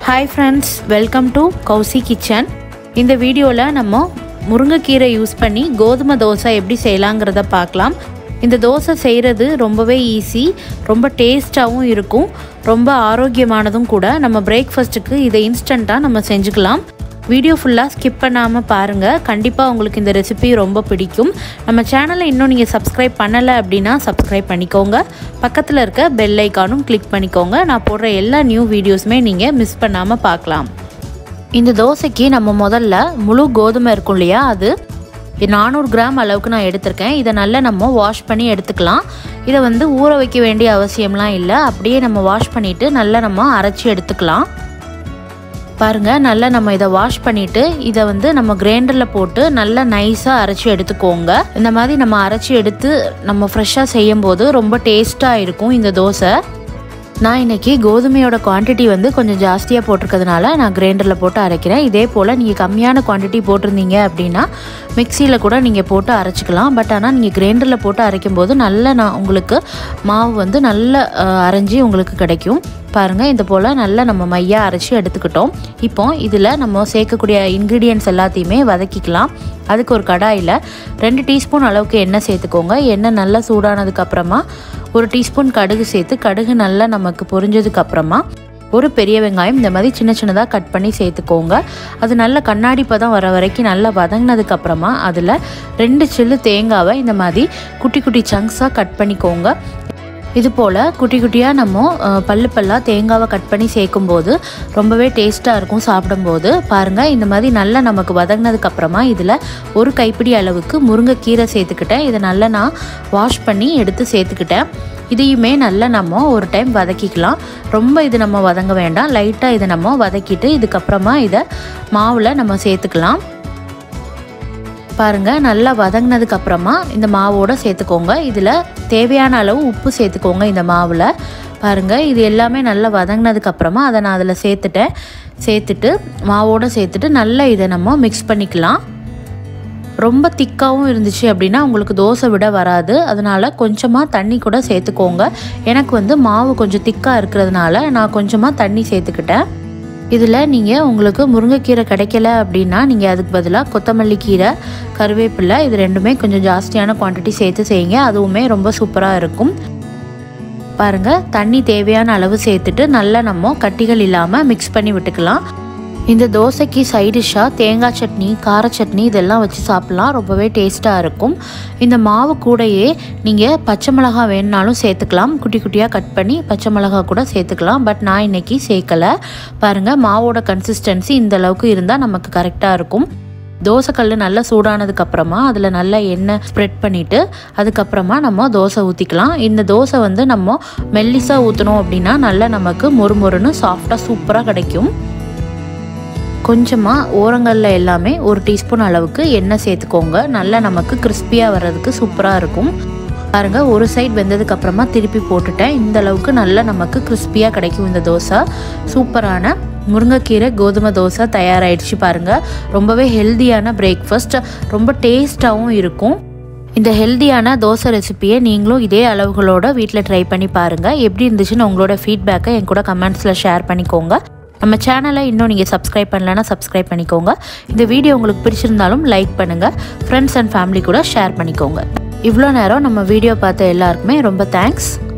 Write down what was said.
Hi friends, welcome to Cozy Kitchen. இந்த வீடியோல நம்ம முருங்கைக்கீரை யூஸ் பண்ணி கோதுமை தோசை எப்படி செய்யலாம்ங்கறத பார்க்கலாம். இந்த தோசை செய்யிறது ரொம்பவே ஈஸி, ரொம்ப டேஸ்டாவும் இருக்கும், ரொம்ப ஆரோக்கியமானதும் கூட. நம்ம பிரேக்ஃபாஸ்ட்க்கு இதை இன்ஸ்டன்ட்டா நம்ம செஞ்சுக்கலாம். வீடியோ ஃபுல்லா ஸ்கிப் பண்ணாம பாருங்க. கண்டிப்பா உங்களுக்கு இந்த ரெசிபி ரொம்ப பிடிக்கும். நம்ம சேனலை இன்னும் நீங்க Subscribe பண்ணல அப்படினா Subscribe பண்ணிக்கோங்க. பக்கத்துல இருக்க பெல் ஐகானும் கிளிக் பண்ணிக்கோங்க. நான் போடுற எல்லா நியூ வீடியோஸ்மே நீங்க மிஸ் பண்ணாம பார்க்கலாம். இந்த தோசைக்கு நம்ம முதல்ல முழு கோதுமை இருக்கும் இல்லையா, அது 400 கிராம் அளவுக்கு நான் எடுத்துர்க்கேன். இதை நல்லா நம்ம வாஷ் பண்ணி எடுத்துக்கலாம். இதை வந்து ஊற வைக்க வேண்டிய அவசியம்லாம் இல்லை. அப்படியே நம்ம வாஷ் பண்ணிட்டு நல்லா நம்ம அரைச்சி எடுத்துக்கலாம். பாருங்க, நல்லா நம்ம இதை வாஷ் பண்ணிட்டு இதை வந்து நம்ம கிரைண்டரில் போட்டு நல்லா நைஸாக அரைச்சி எடுத்துக்கோங்க. இந்த மாதிரி நம்ம அரைச்சி எடுத்து நம்ம ஃப்ரெஷ்ஷாக செய்யும் போது ரொம்ப டேஸ்ட்டாக இருக்கும் இந்த தோசை. நான் இன்றைக்கி கோதுமையோட குவான்டிட்டி வந்து கொஞ்சம் ஜாஸ்தியாக போட்டிருக்கிறதுனால நான் கிரைண்டரில் போட்டு அரைக்கிறேன். இதே போல் நீங்கள் கம்மியான குவான்டிட்டி போட்டிருந்தீங்க அப்படின்னா மிக்சியில் கூட நீங்கள் போட்டு அரைச்சிக்கலாம். பட் ஆனால் நீங்கள் கிரைண்டரில் போட்டு அரைக்கும்போது நல்லா உங்களுக்கு மாவு வந்து நல்லா அரைஞ்சி உங்களுக்கு கிடைக்கும். பாருங்கள், இந்த போல் நல்லா நம்ம மையாக அரைச்சி எடுத்துக்கிட்டோம். இப்போ இதில் நம்ம சேர்க்கக்கூடிய இன்க்ரீடியன்ட்ஸ் எல்லாத்தையுமே வதக்கிக்கலாம். அதுக்கு ஒரு கடாயில் 2 டீஸ்பூன் அளவுக்கு எண்ணெய் சேர்த்துக்கோங்க. எண்ணெய் நல்லா சூடானதுக்கப்புறமா 1 டீஸ்பூன் கடுகு சேர்த்து, கடுகு நல்லா நமக்கு பொரிஞ்சதுக்கப்புறமா ஒரு பெரிய வெங்காயம் இந்த மாதிரி சின்ன சின்னதாக கட் பண்ணி சேர்த்துக்கோங்க. அது நல்ல கண்ணாடி பதம் வர வரைக்கும் நல்லா வதங்கினதுக்கப்புறமா அதில் 2 சில்லு தேங்காவை இந்த மாதிரி குட்டி குட்டி சங்க்ஸாக கட் பண்ணிக்கோங்க. இது போல் குட்டி குட்டியாக நம்ம பல்லாக தேங்காவை கட் பண்ணி சேர்க்கும்போது ரொம்பவே டேஸ்ட்டாக இருக்கும் சாப்பிடும்போது. பாருங்கள், இந்த மாதிரி நல்லா நமக்கு வதங்கினதுக்கப்புறமா இதில் 1 கைப்பிடி அளவுக்கு முருங்கைக்கீரை சேர்த்துக்கிட்டேன். இதை நல்லா நான் வாஷ் பண்ணி எடுத்து சேர்த்துக்கிட்டேன். இதையுமே நல்லா நம்ம ஒரு டைம் வதக்கிக்கலாம். ரொம்ப இது நம்ம வதங்க வேண்டாம், லைட்டாக இதை நம்ம வதக்கிட்டு இதுக்கப்புறமா இதை மாவில் நம்ம சேர்த்துக்கலாம். பாருங்கள், நல்லா வதங்கினதுக்கப்புறமா இந்த மாவோடு சேர்த்துக்கோங்க. இதில் தேவையான அளவு உப்பு சேர்த்துக்கோங்க இந்த மாவில். பாருங்கள், இது எல்லாமே நல்லா வதங்கினதுக்கப்புறமா அதை நான் அதில் சேர்த்துட்டு மாவோடு சேர்த்துட்டு நல்லா இதை நம்ம மிக்ஸ் பண்ணிக்கலாம். ரொம்ப திக்காகவும் இருந்துச்சு அப்படின்னா உங்களுக்கு தோசை விட வராது. அதனால் கொஞ்சமாக தண்ணி கூட சேர்த்துக்கோங்க. எனக்கு வந்து மாவு கொஞ்சம் திக்காக இருக்கிறதுனால நான் கொஞ்சமாக தண்ணி சேர்த்துக்கிட்டேன். இதில் நீங்கள் உங்களுக்கு முருங்கைக்கீரை கிடைக்கல அப்படின்னா நீங்கள் அதுக்கு பதிலாக கொத்தமல்லி கீரை, கருவேப்பிலை இது ரெண்டுமே கொஞ்சம் ஜாஸ்தியான குவான்டிட்டி சேர்த்து செய்யுங்க. அதுவுமே ரொம்ப சூப்பராக இருக்கும். பாருங்கள், தண்ணி தேவையான அளவு சேர்த்துட்டு நல்லா நம்ம கட்டிகள் இல்லாமல் மிக்ஸ் பண்ணி விட்டுக்கலாம். இந்த தோசைக்கு சைடிஷ்ஷாக தேங்காய் சட்னி, கார சட்னி இதெல்லாம் வச்சு சாப்பிட்லாம். ரொம்பவே டேஸ்ட்டாக இருக்கும். இந்த மாவு கூடையே நீங்கள் பச்சை மிளகா வேணுனாலும் சேர்த்துக்கலாம். குட்டி குட்டியாக கட் பண்ணி பச்சை மிளகா கூட சேர்த்துக்கலாம். பட் நான் இன்றைக்கி சேர்க்கலை. பாருங்கள், மாவோட கன்சிஸ்டன்சி இந்த அளவுக்கு இருந்தால் நமக்கு கரெக்டாக இருக்கும். தோசைக்கல் நல்லா சூடானதுக்கப்புறமா அதில் நல்லா எண்ணெய் ஸ்ப்ரெட் பண்ணிவிட்டு அதுக்கப்புறமா நம்ம தோசை ஊற்றிக்கலாம். இந்த தோசை வந்து நம்ம மெல்லிஸாக ஊற்றணும் அப்படின்னா நல்லா நமக்கு மொறுமொறுன்னு சாஃப்டாக சூப்பராக கிடைக்கும். கொஞ்சமாக ஓரங்களில் எல்லாமே 1 டீஸ்பூன் அளவுக்கு எண்ணெய் சேர்த்துக்கோங்க. நல்லா நமக்கு கிறிஸ்பியாக வர்றதுக்கு சூப்பராக இருக்கும். பாருங்கள், ஒரு சைடு வெந்ததுக்கப்புறமா திருப்பி போட்டுட்டேன். இந்த அளவுக்கு நல்லா நமக்கு கிறிஸ்பியாக கிடைக்கும் இந்த தோசை. சூப்பரான முருங்கைக்கீரை கோதுமை தோசை தயாராகிடுச்சு. பாருங்கள், ரொம்பவே ஹெல்தியான பிரேக்ஃபாஸ்ட், ரொம்ப டேஸ்ட்டாகவும் இருக்கும். இந்த ஹெல்தியான தோசை ரெசிப்பியை நீங்களும் இதே அளவுகளோட வீட்டில் ட்ரை பண்ணி பாருங்கள். எப்படி இருந்துச்சுன்னு உங்களோட ஃபீட்பேக்கை என் கூட கமெண்ட்ஸில் ஷேர் பண்ணிக்கோங்க. நம்ம சேனலை இன்னும் நீங்கள் Subscribe பண்ணலன்னா Subscribe பண்ணிக்கோங்க. இந்த வீடியோ உங்களுக்கு பிடிச்சிருந்தாலும் லைக் பண்ணுங்கள். ஃப்ரெண்ட்ஸ் அண்ட் ஃபேமிலி கூட ஷேர் பண்ணிக்கோங்க. இவ்வளோ நேரம் நம்ம வீடியோ பார்த்த எல்லாருக்குமே ரொம்ப தேங்க்ஸ்.